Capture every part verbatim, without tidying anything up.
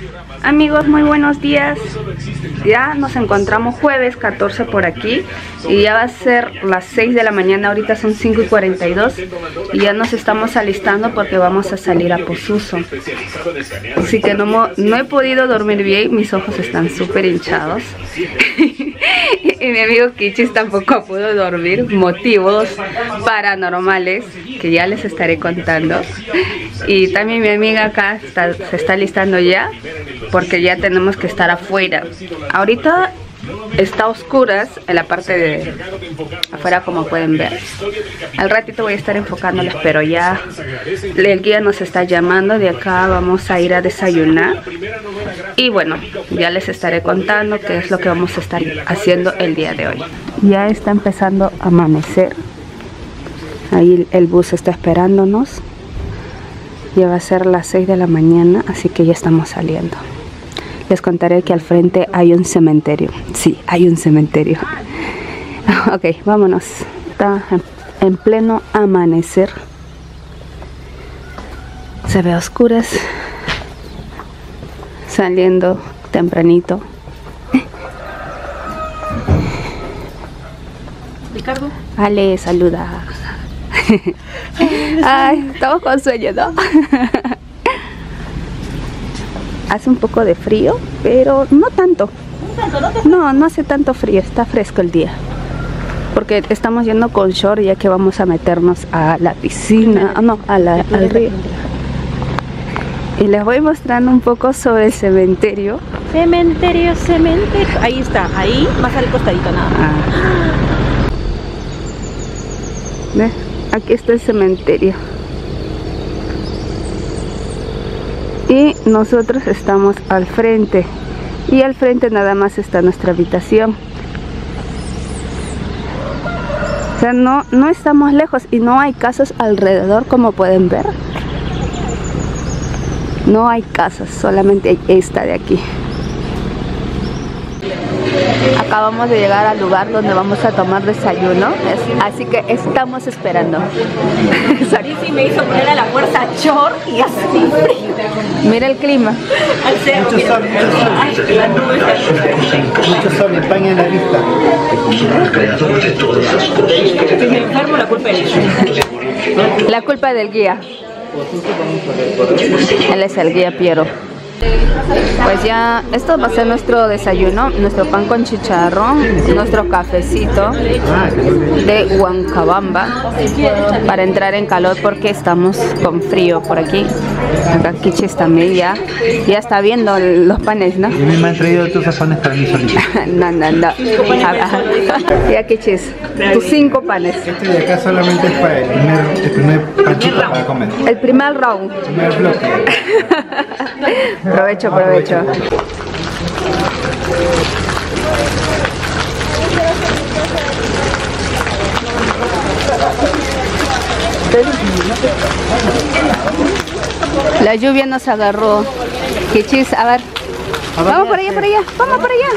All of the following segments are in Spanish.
Amigos, muy buenos días. Ya nos encontramos jueves catorce por aquí y ya va a ser las seis de la mañana. Ahorita son cinco y cuarenta y dos y ya nos estamos alistando porque vamos a salir a Posuso. Así que no, no he podido dormir bien, mis ojos están súper hinchados. Y mi amigo Kichis tampoco pudo dormir, motivos paranormales que ya les estaré contando. Y también mi amiga acá está, se está alistando ya porque ya tenemos que estar afuera. Ahorita está a oscuras en la parte de afuera, como pueden ver. Al ratito voy a estar enfocándoles, pero ya el guía nos está llamando. De acá vamos a ir a desayunar y bueno, ya les estaré contando qué es lo que vamos a estar haciendo el día de hoy. Ya está empezando a amanecer. Ahí el bus está esperándonos. Ya va a ser las seis de la mañana, así que ya estamos saliendo. Les contaré que al frente hay un cementerio. Sí, hay un cementerio. Ok, vámonos. Está en pleno amanecer. Se ve a oscuras. Saliendo tempranito. Ricardo. Ale, saluda. Ay, estamos con sueño, ¿no? Hace un poco de frío, pero no tanto. No, no hace tanto frío, está fresco el día. Porque estamos yendo con short ya que vamos a meternos a la piscina, no, a la, al río. Y les voy mostrando un poco sobre el cementerio. Cementerio, cementerio. Ahí está, ahí, más al costadito nada. Ah. ¿Ves? Aquí está el cementerio. Y nosotros estamos al frente. Y al frente nada más está nuestra habitación. O sea, no, no estamos lejos y no hay casas alrededor, como pueden ver. No hay casas, solamente hay esta de aquí. Acabamos de llegar al lugar donde vamos a tomar desayuno, así que estamos esperando. Sí, me hizo poner a la fuerza short y así frío. Mira el clima. Al cerro, mucho sol, mucho sol. Mucho sol, empaña en la vista. Si me enfermo, la culpa es ella. La culpa es del guía. Él es el guía Piero. Pues ya, esto va a ser nuestro desayuno, nuestro pan con chicharrón, nuestro cafecito de Huancabamba para entrar en calor porque estamos con frío por aquí. Acá Kichis también ya, ya está viendo los panes, ¿no? Yo me han traído todos esos panes para mí solito. No, no, no. Ya Kichis, tus cinco panes. Este de acá solamente es para el primer, el primer panchito para comer. El primer round. El primer bloque. Provecho, provecho. La lluvia nos agarró. Kichis, a ver. Vamos por allá, por allá. Vamos por allá.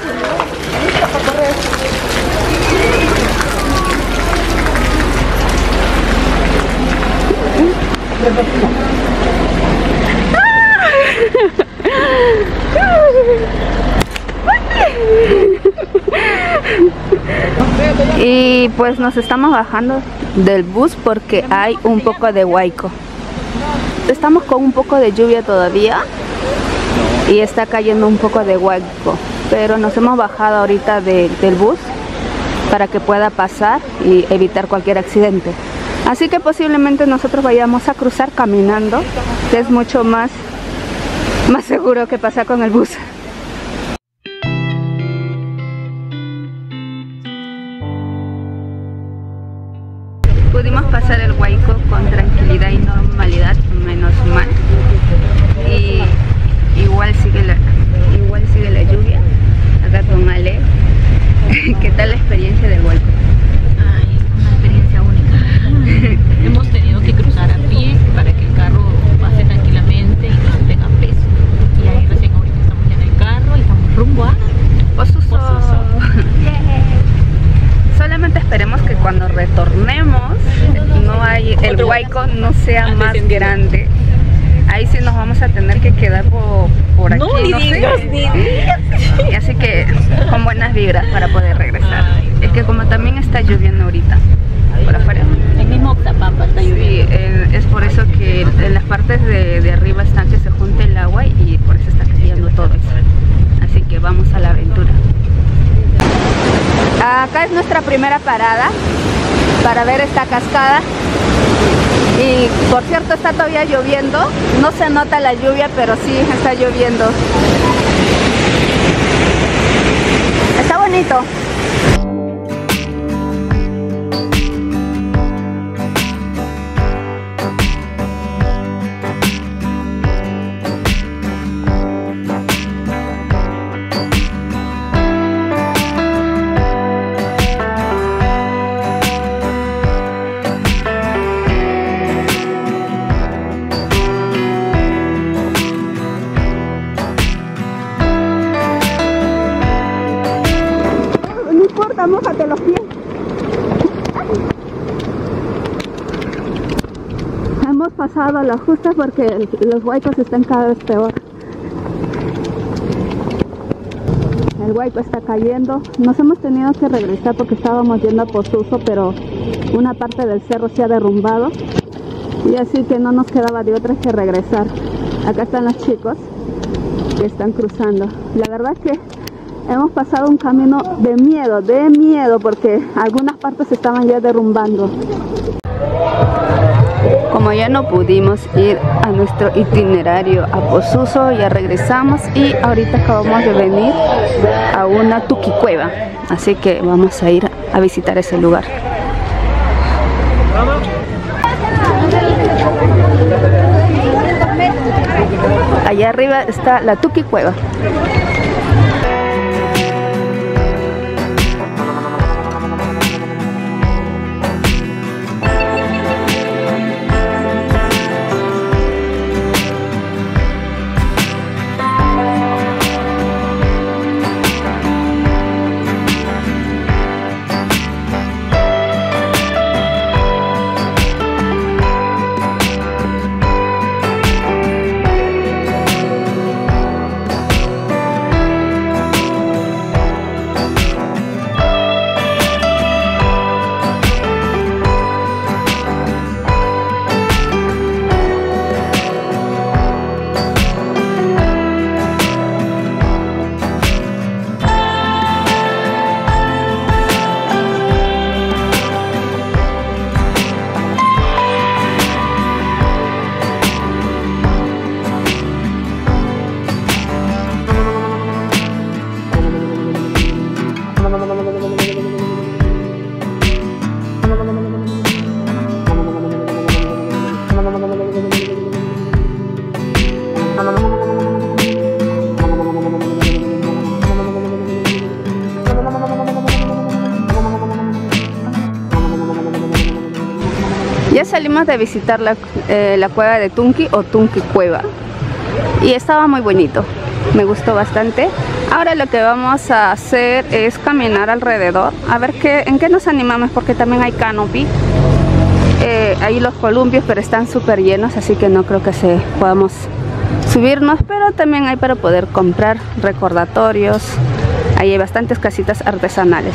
Y pues nos estamos bajando del bus porque hay un poco de huaico. Estamos con un poco de lluvia todavía y está cayendo un poco de huaico, pero nos hemos bajado ahorita de, del bus para que pueda pasar y evitar cualquier accidente. Así que posiblemente nosotros vayamos a cruzar caminando, que es mucho más, más seguro que pasar con el bus. Pudimos pasar el huaico con tranquilidad y normalidad, menos mal. Y igual sigue la, igual sigue la lluvia. Acá con Ale. ¿Qué tal la experiencia del huaico? Ay, una experiencia única. Hemos tenido que cruzar a pie para que el carro pase tranquilamente y no tenga peso. Y ahí recién ahorita estamos en el carro y estamos rumbo a Posuso. Yeah. Solamente esperemos que cuando retornemos no hay, el huaico no sea más grande. Ahí ahí sí nos vamos a tener que quedar por, por aquí, no, ni no digas, sé. ni digas. Y así que con buenas vibras para poder regresar. Ay, no. Es que como también está lloviendo ahorita por afuera. El mismo Oxapampa está lloviendo. Sí, eh, es por eso que en las partes de, de arriba están que se junta el agua y por eso está cayendo todo eso. Así que vamos a la aventura. Acá es nuestra primera parada para ver esta cascada. Y por cierto está todavía lloviendo, no se nota la lluvia, pero sí está lloviendo. Está bonito. Mójate los pies. Hemos pasado la justa porque el, los huaicos están cada vez peor. El huaico está cayendo. Nos hemos tenido que regresar porque estábamos yendo a Posuso, pero una parte del cerro se ha derrumbado y así que no nos quedaba de otra que regresar. Acá están los chicos que están cruzando. La verdad es que hemos pasado un camino de miedo, de miedo, porque algunas partes estaban ya derrumbando. Como ya no pudimos ir a nuestro itinerario a Posuso, ya regresamos y ahorita acabamos de venir a una tuquicueva. Así que vamos a ir a visitar ese lugar. Allá arriba está la tuquicueva. Ya salimos de visitar la, eh, la cueva de Tunqui o Tunqui Cueva y estaba muy bonito, me gustó bastante. Ahora lo que vamos a hacer es caminar alrededor, a ver qué, en qué nos animamos, porque también hay canopy, eh, ahí los columpios, pero están súper llenos, así que no creo que se podamos subirnos, pero también hay para poder comprar recordatorios, ahí hay bastantes casitas artesanales.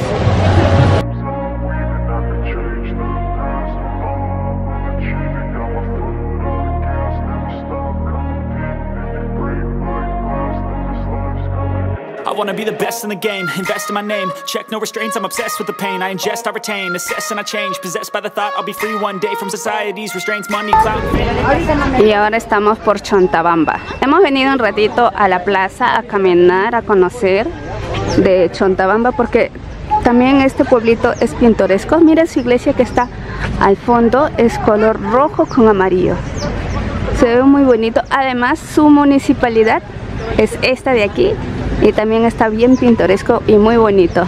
I wanna be the best in the game, invest in my name, check no restraints, I'm obsessed with the pain, I ingest, I retain, assess and I change, possessed by the thought I'll be free one day from society's restraints, money, clout, fame. Y ahora estamos por Chontabamba. Hemos venido un ratito a la plaza a caminar, a conocer de Chontabamba, porque también este pueblito es pintoresco. Miren su iglesia que está al fondo, es color rojo con amarillo, se ve muy bonito. Además su municipalidad es esta de aquí y también está bien pintoresco y muy bonito.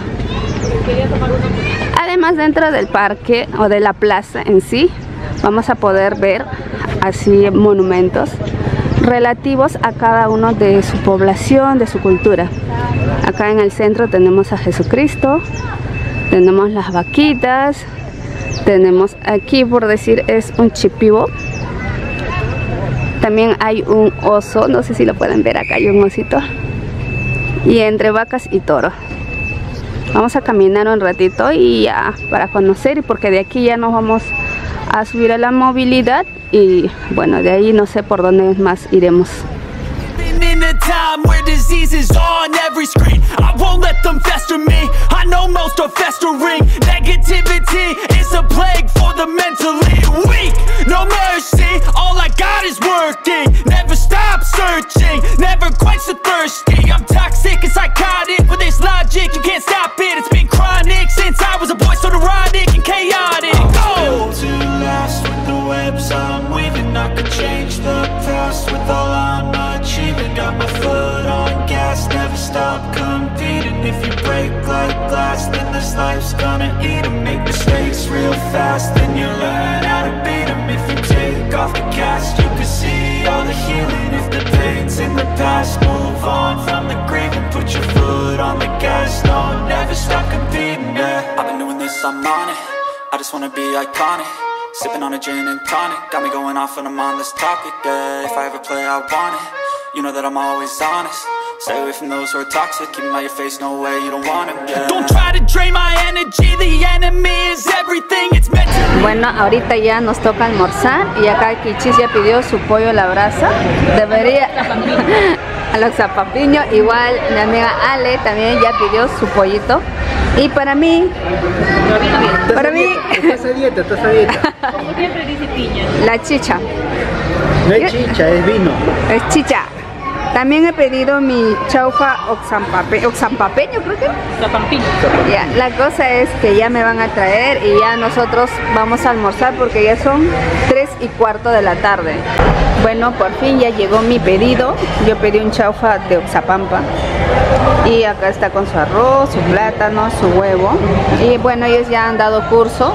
Además, dentro del parque o de la plaza en sí vamos a poder ver así monumentos relativos a cada uno de su población, de su cultura. Acá en el centro tenemos a Jesucristo, tenemos las vaquitas, tenemos aquí, por decir, es un chipibo. También hay un oso, no sé si lo pueden ver, acá hay un osito. Y entre vacas y toro. Vamos a caminar un ratito y ya para conocer, porque de aquí ya nos vamos a subir a la movilidad y bueno, de ahí no sé por dónde más iremos. In a time where disease is on every screen, I won't let them fester me. I know most are festering. Negativity is a plague for the mentally weak. No mercy, all I got is working. Never stop searching, never quench the thirsty. I'm toxic and psychotic with this logic, you can't stop it. It's been chronic since I was a boy, so neurotic and chaotic. Go! To last with the webs I'm weaving, I could change the past with all I'm achieving. Got my foot on gas, never stop competing. If you break like glass, then this life's gonna eat 'em. Make mistakes real fast, then you learn how to beat 'em. If you take off the cast, you can see all the healing. If the pain's in the past, move on from the grave and put your foot on the gas. No, never stop competing, yeah. I've been doing this, I'm on it. I just wanna be iconic. Sipping on a gin and tonic, got me going off when I'm on this topic, yeah. If I ever play, I want it. You know that I'm always honest. Stay away from those who are toxic. Keep them out your face, no way, you don't want them, yeah. Don't try to drain my energy. The enemy is everything. It's meant to. Bueno, ahorita ya nos toca almorzar y acá Kichis ya pidió su pollo a la brasa. Debería a los zapapiño, igual mi amiga Ale también ya pidió su pollito. Y para mí, para mí, estás a dieta, estás a dieta. Como siempre dice piña. La chicha. No es chicha, es vino. Es chicha. También he pedido mi chaufa oxampape, oxampapeño, creo que. Zapampiño. Ya, la cosa es que ya me van a traer y ya nosotros vamos a almorzar porque ya son tres y cuarto de la tarde. Bueno, por fin ya llegó mi pedido. Yo pedí un chaufa de Oxapampa. Y acá está con su arroz, su plátano, su huevo. Y bueno, ellos ya han dado curso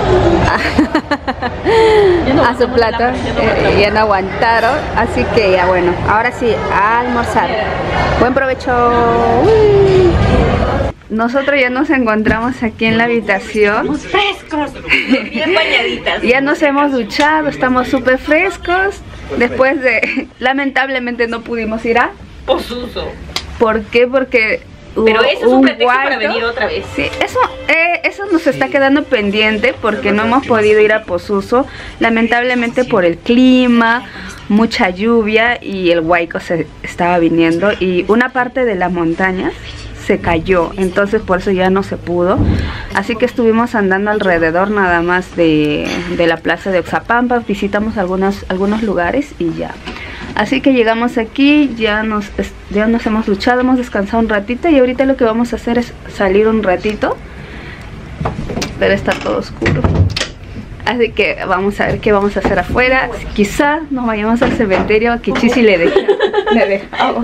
a, a su plato. Eh, ya no aguantaron. Así que ya bueno, ahora sí, a almorzar. Buen provecho. Uy. Nosotros ya nos encontramos aquí en la habitación. Estamos frescos, bien bañaditas. Ya nos hemos duchado, estamos súper frescos. Después de, lamentablemente no pudimos ir a Posuso. ¿Por qué? Porque hubo Pero eso es un, un pretexto guaito. para venir otra vez. Sí, eso, eh, eso nos está quedando pendiente porque no hemos podido ir a Posuso, lamentablemente por el clima, mucha lluvia y el huaico se estaba viniendo y una parte de la montaña se cayó, entonces por eso ya no se pudo. Así que estuvimos andando alrededor nada más de, de la plaza de Oxapampa, visitamos algunos, algunos lugares y ya. Así que llegamos aquí, ya nos, ya nos hemos duchado, hemos descansado un ratito y ahorita lo que vamos a hacer es salir un ratito. Pero está todo oscuro. Así que vamos a ver qué vamos a hacer afuera. Quizá nos vayamos al cementerio, a Kichisi le, deja, le dejamos.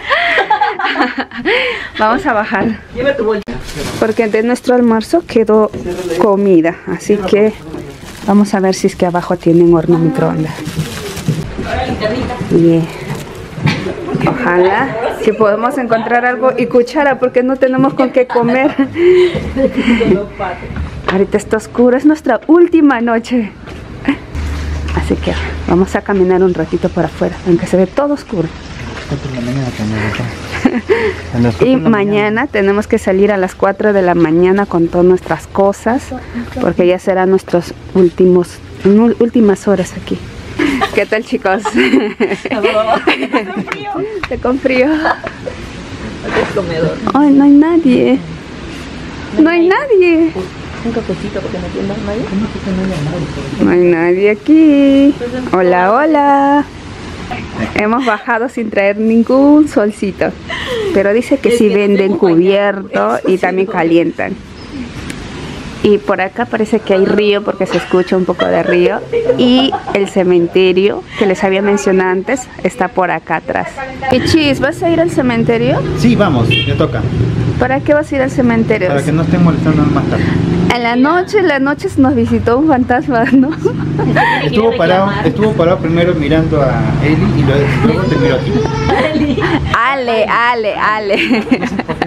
Vamos a bajar. Porque de nuestro almuerzo quedó comida. Así que vamos a ver si es que abajo tienen horno microondas. Yeah. Ojalá que podamos encontrar algo y cuchara porque no tenemos con qué comer. Ahorita está oscuro, es nuestra última noche. Así que vamos a caminar un ratito por afuera, aunque se ve todo oscuro. Y mañana tenemos que salir a las cuatro de la mañana con todas nuestras cosas porque ya serán nuestros últimos últimas horas aquí. ¿Qué tal, chicos? Te con frío. Ay, no hay nadie. No hay nadie. Un cafecito porque no tiene nadie. No hay nadie aquí. Hola, hola. Hemos bajado sin traer ningún solcito. Pero dice que sí venden cubierto y también calientan. Y por acá parece que hay río porque se escucha un poco de río. Y el cementerio que les había mencionado antes está por acá atrás. Kichis, ¿vas a ir al cementerio? Sí, vamos, me toca. ¿Para qué vas a ir al cementerio? Para que no estén molestando más tarde. En la noche, en la noche nos visitó un fantasma, ¿no? Estuvo parado, estuvo parado primero mirando a Eli y luego te miró aquí. Ale, Ale, Ale.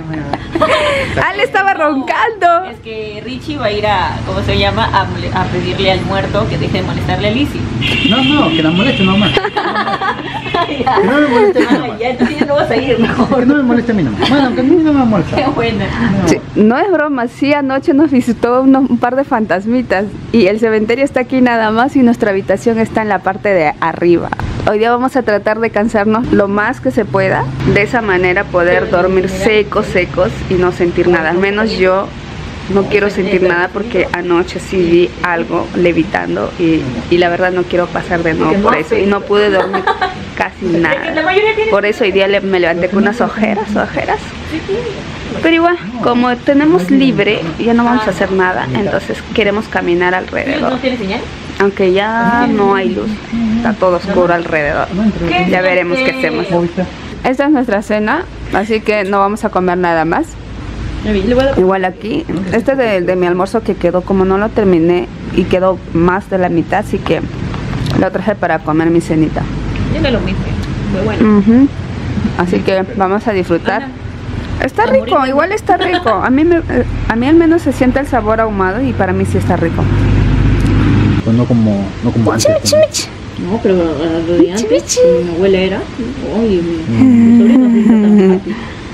Ah, le estaba roncando. Es que Richie va a ir a, ¿cómo se llama? A, mole- a pedirle al muerto que deje de molestarle a Lizzie. No, no, que la moleste nomás. Que no me moleste a mí Ah, nomás. ya, entonces ya no vas a ir Que mejor. no me moleste a mí nomás. Bueno, que a mí no me molesta. Qué buena. No. Sí, no es broma, sí, anoche nos visitó unos- un par de fantasmitas y el cementerio está aquí nada más y nuestra habitación está en la parte de arriba. Hoy día vamos a tratar de cansarnos lo más que se pueda, de esa manera poder dormir secos, secos y no sentir nada. Al menos yo no quiero sentir nada porque anoche sí vi algo levitando y, y la verdad no quiero pasar de nuevo por eso y no pude dormir casi nada. Por eso hoy día le- me levanté con unas ojeras, ojeras. Pero igual, como tenemos libre, ya no vamos a hacer nada, entonces queremos caminar ¿No alrededor. tiene señal? Aunque ya no hay luz, está todo oscuro alrededor. Ya veremos qué hacemos. ¿Moviste? Esta es nuestra cena, así que no vamos a comer nada más. Igual aquí, este es de, de mi almuerzo que quedó, como no lo terminé y quedó más de la mitad, así que lo traje para comer mi cenita. Yo no lo mismo. Muy bueno. Ujú. Así que vamos a disfrutar. Está rico, igual está rico. A mí, me, eh, a mí al menos se siente el sabor ahumado y para mí sí está rico. Pues no como, no como antes. Michi, ¿no? michi. No, pero lo de antes, Michi. mi abuela era. Oye, mi, mi sobrino se hizo tan fácil.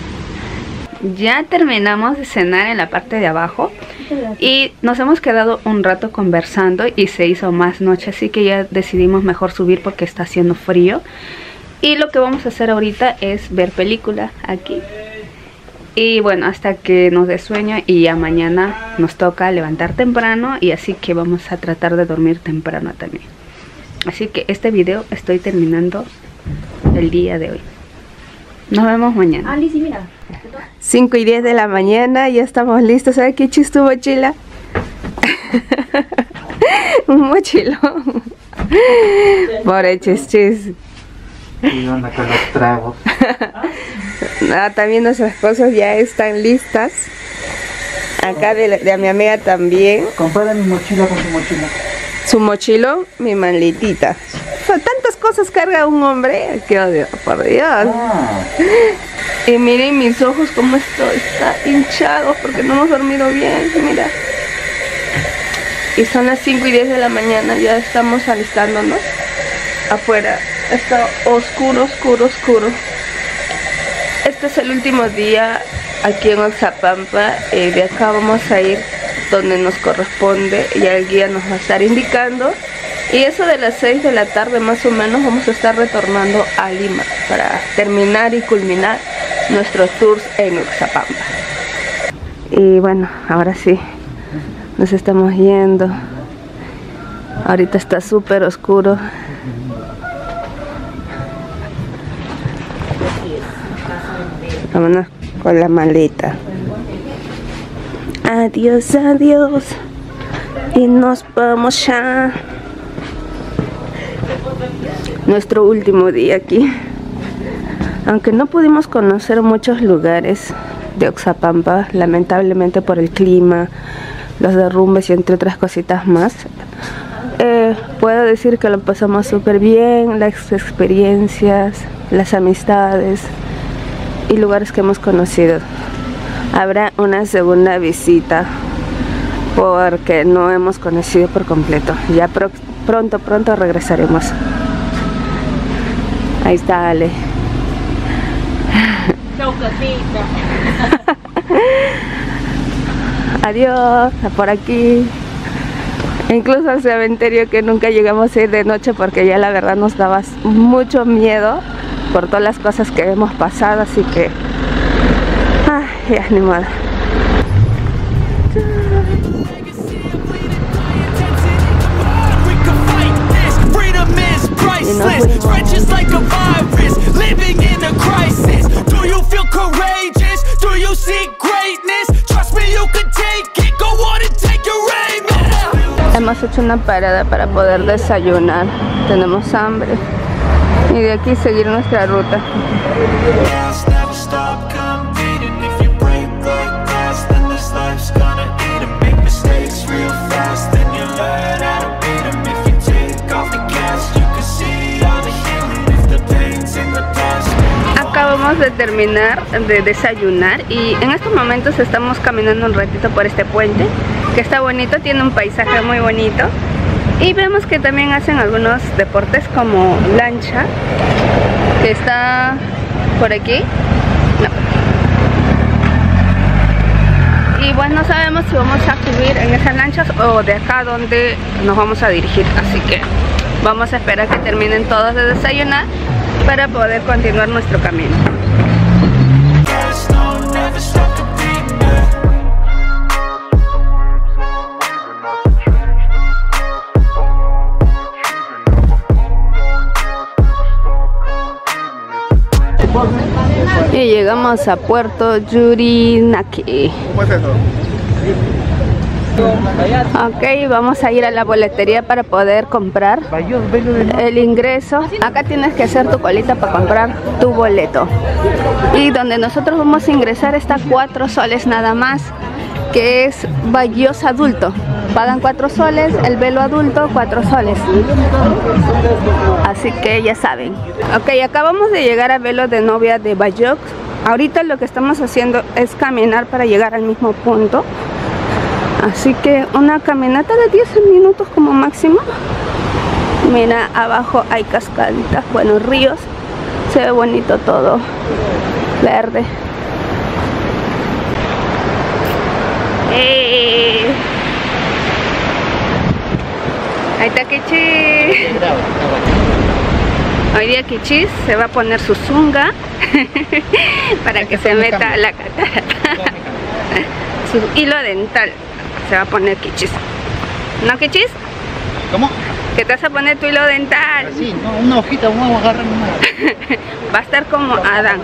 Ya terminamos de cenar en la parte de abajo y nos hemos quedado un rato conversando y se hizo más noche, así que ya decidimos mejor subir porque está haciendo frío. Y lo que vamos a hacer ahorita es ver película aquí. Y bueno, hasta que nos dé sueño y ya mañana nos toca levantar temprano y así que vamos a tratar de dormir temprano también. Así que este video estoy terminando el día de hoy. Nos vemos mañana. Ah, Lizzie, mira. cinco y diez de la mañana, ya estamos listos. ¿Sabes qué chis tu mochila? Un mochilón. Pobre chis chis. Y anda con los tragos. Ah, también nuestras cosas ya están listas. Acá de, la- de mi amiga también. Compara mi mochila con su mochila. Su mochilo, mi maletita. O sea, tantas cosas carga un hombre. Qué odio, por Dios. Ah, Y miren mis ojos como estoy, está hinchado porque no hemos dormido bien, mira. Y son las cinco y diez de la mañana, ya estamos alistándonos. Afuera está oscuro, oscuro, oscuro. Este es el último día aquí en Oxapampa. Eh, de acá vamos a ir donde nos corresponde y el guía nos va a estar indicando. Y eso de las seis de la tarde más o menos vamos a estar retornando a Lima para terminar y culminar nuestros tours en Oxapampa. Y bueno, ahora sí, nos estamos yendo. Ahorita está súper oscuro. Vámonos con la maleta. Adiós, adiós. Y nos vamos ya. Nuestro último día aquí. Aunque no pudimos conocer muchos lugares de Oxapampa, lamentablemente por el clima, los derrumbes y entre otras cositas más, eh, puedo decir que lo pasamos súper bien, las experiencias, las amistades y lugares que hemos conocido. Habrá una segunda visita porque no hemos conocido por completo. Ya pro pronto, pronto regresaremos. Ahí está Ale. Chau, Catita. Adiós, por aquí. Incluso al cementerio que nunca llegamos a ir de noche porque ya la verdad nos daba mucho miedo por todas las cosas que hemos pasado, así que ay, ya ni modo. Just like a virus, living in a crisis. Do you feel courageous? Do you seek greatness? Trust me, you can take it. Go on and take your aim. Hemos hecho una parada para poder desayunar. Tenemos hambre y de aquí seguir nuestra ruta. Never stop competing. If you break the glass, then this life's gonna eat 'em. Make mistakes real fast, then you learn how to beat 'em. If you take off the gas, you can see all the healing. If the pain's in the past. Acabamos acabamos de terminar de desayunar y en estos momentos estamos caminando un ratito por este puente que está bonito, tiene un paisaje muy bonito y vemos que también hacen algunos deportes como lancha, que está por aquí. No. Y bueno, no sabemos si vamos a subir en esas lanchas o de acá donde nos vamos a dirigir, así que vamos a esperar que terminen todos de desayunar para poder continuar nuestro camino. Y llegamos a Puerto Yurinaki. ¿Cómo es eso? Ok, vamos a ir a la boletería para poder comprar el ingreso. Acá tienes que hacer tu colita para comprar tu boleto. Y donde nosotros vamos a ingresar está cuatro soles nada más, que es Bayos adulto. Pagan cuatro soles, el velo adulto cuatro soles. Así que ya saben. Ok, acabamos de llegar a velo de novia de Bayok. Ahorita lo que estamos haciendo es caminar para llegar al mismo punto. Así que una caminata de diez minutos como máximo. Mira, abajo hay cascaditas, buenos ríos. Se ve bonito todo, verde. ¡Eh! Ahí está Kichis. Hoy día Kichis se va a poner su zunga para que se meta a la catarata. Su hilo dental se va a poner Kichis. ¿No, Kichis? ¿Cómo? Que te vas a poner tu hilo dental. Sí, no, una hojita, vamos a agarrar una. Va a estar como Adán.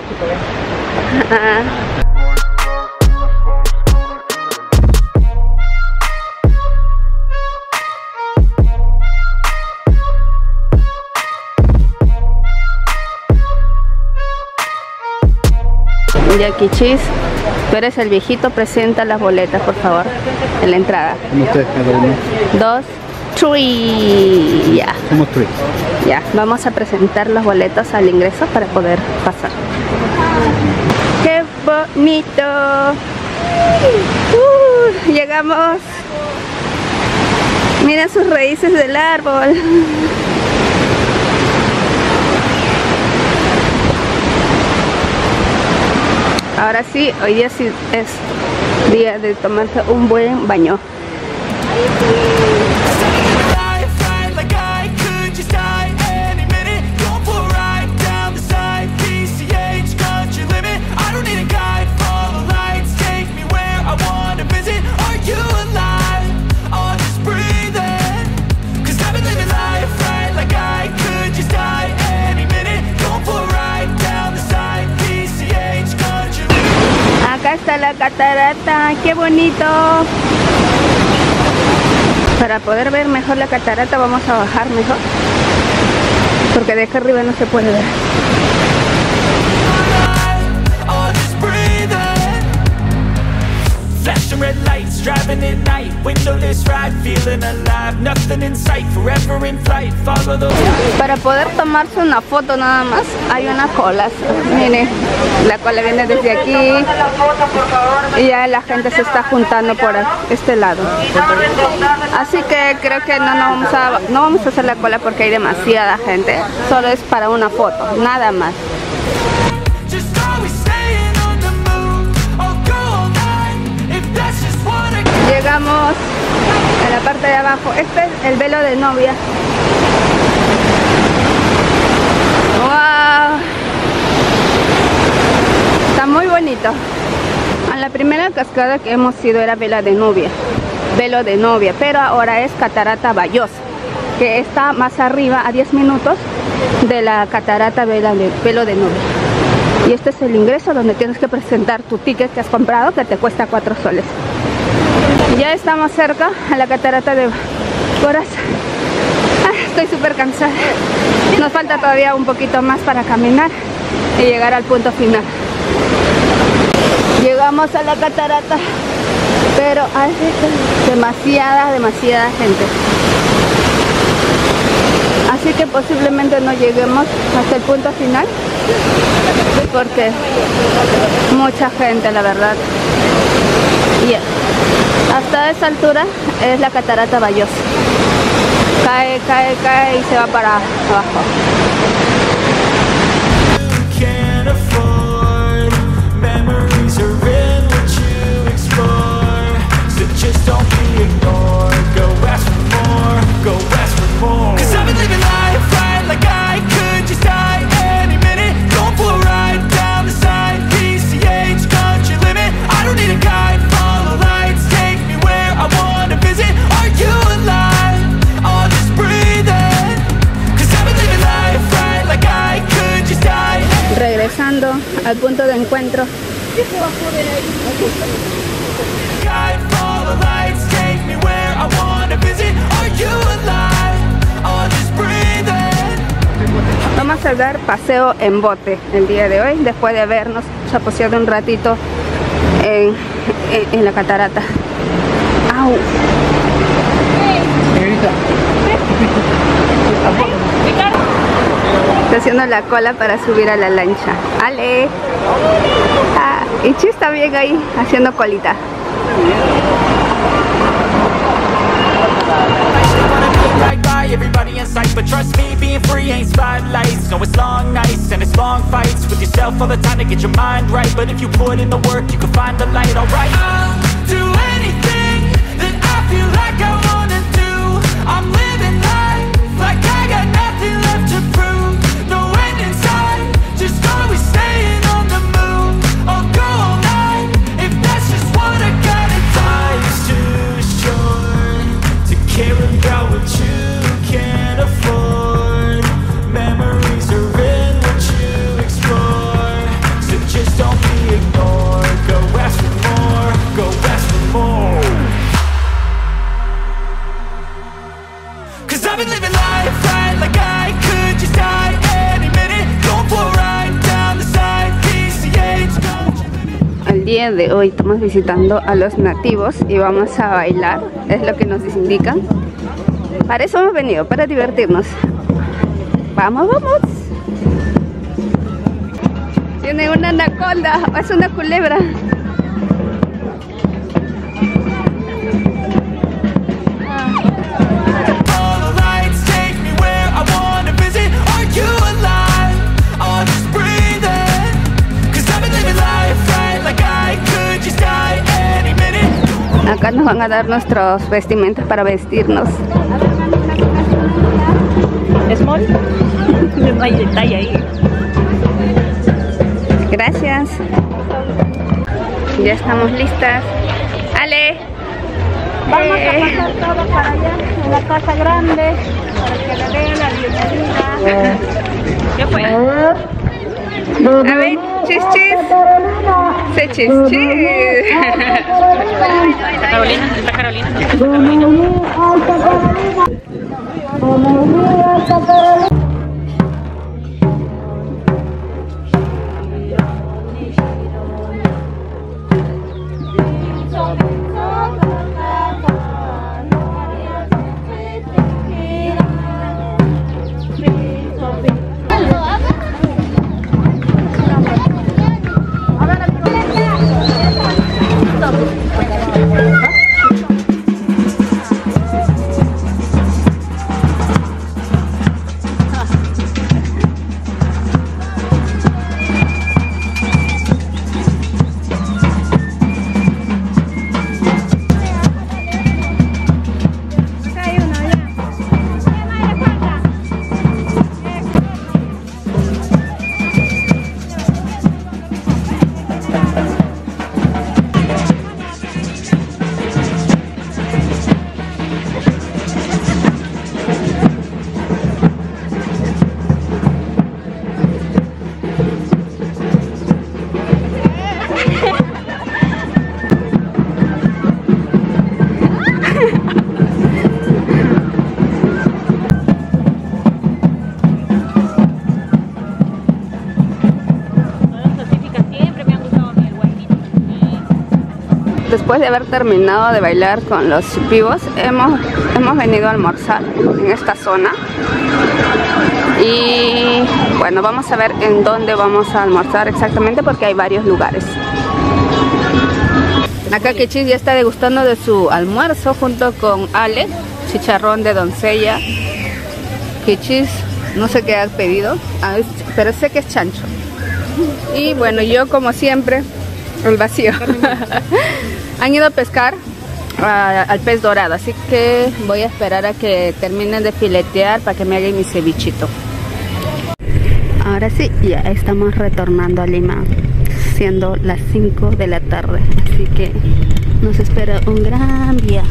Ya Kichis, tú eres el viejito, presenta las boletas por favor en la entrada. Como ustedes, cada uno. Dos, tres, ya. Somos tres. Ya, vamos a presentar los boletos al ingreso para poder pasar. ¡Qué bonito! Uh, llegamos. Mira sus raíces del árbol. Ahora sí, hoy día sí es día de tomarse un buen baño. Acá está la catarata, qué bonito. Para poder ver mejor la catarata vamos a bajar mejor, porque de acá arriba no se puede ver. Flashing red lights, driving at night, windowless ride, feeling alive, nothing in sight, forever in flight, follow the... Para poder tomarse una foto nada más hay una cola, mire, la cola viene desde aquí y ya la gente se está juntando por este lado. Así que creo que no, no, vamos a, no vamos a hacer la cola porque hay demasiada gente, solo es para una foto, nada más. Llegamos a la parte de abajo. Este es el velo de novia. ¡Wow! Está muy bonito. A la primera cascada que hemos ido era vela de novia. Velo de novia. Pero ahora es Catarata Bayos, que está más arriba a diez minutos de la catarata vela de, velo de novia. Y este es el ingreso donde tienes que presentar tu ticket que has comprado, que te cuesta cuatro soles. Ya estamos cerca a la catarata de Coras. Ah, estoy súper cansada. Nos falta todavía un poquito más para caminar y llegar al punto final. Llegamos a la catarata, pero hay demasiada, demasiada gente. Así que posiblemente no lleguemos hasta el punto final. porque mucha gente, la verdad. Y hasta esa altura es la catarata Bayosa. Cae, cae, cae y se va para abajo. Regresando al punto de encuentro. Vamos a dar paseo en bote el día de hoy, después de habernos chaposeado un ratito en, en, en la catarata. ¡Au! Está haciendo la cola para subir a la lancha. ¡Ale! Ah, y Chi está bien ahí, haciendo colita. Everybody in sight, but trust me, being free ain't spotlights. No, it's long nights and it's long fights with yourself all the time to get your mind right. But if you put in the work, you can find the light. Alright, I'll do anything that I feel like I wanna do. I'm living life like I got nothing left to prove. No end in sight, just always staying on the move. I'll go all night if that's just what I gotta do. Life's too short to care about what you can't afford. Memories are in what you explore. So just don't be ignored. Go ask for more. Go ask for more. Cause I've been living life right like I could just die any minute. Going for a ride down the side. P C H. El día de hoy estamos visitando a los nativos y vamos a bailar. Es lo que nos indican. Para eso hemos venido, para divertirnos. Vamos, vamos. Tiene una anaconda, es una culebra. Acá nos van a dar nuestros vestimentas para vestirnos. Small. No hay detalle ahí. Gracias. Ya estamos listas. Ale. Vamos eh. a pasar todo para allá, en la casa grande, para que le den la bienvenida. ¿Qué fue? A ver, chis chis. Se chis chis. Carolina, está Carolina. Carolina. Después de haber terminado de bailar con los vivos, hemos, hemos venido a almorzar en esta zona. Y bueno, bueno, vamos a ver en dónde vamos a almorzar exactamente porque hay varios lugares. Acá Kichis ya está degustando de su almuerzo junto con Ale, chicharrón de doncella. Kichis, no sé qué has pedido, pero sé que es chancho. Y bueno, yo como siempre, el vacío. Han ido a pescar a, al pez dorado, así que voy a esperar a que terminen de filetear para que me hagan mi cevichito. Ahora sí, ya estamos retornando a Lima, siendo las cinco de la tarde, así que nos espera un gran viaje.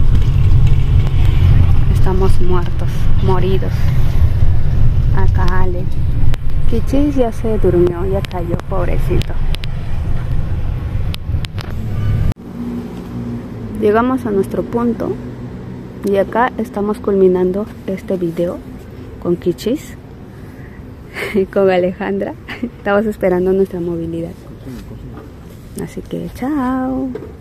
Estamos muertos, moridos. Acá Ale. Kichis ya se durmió, ya cayó, pobrecito. Llegamos a nuestro punto y acá estamos culminando este video con Kichis y con Alejandra. Estamos esperando nuestra movilidad. Así que chao.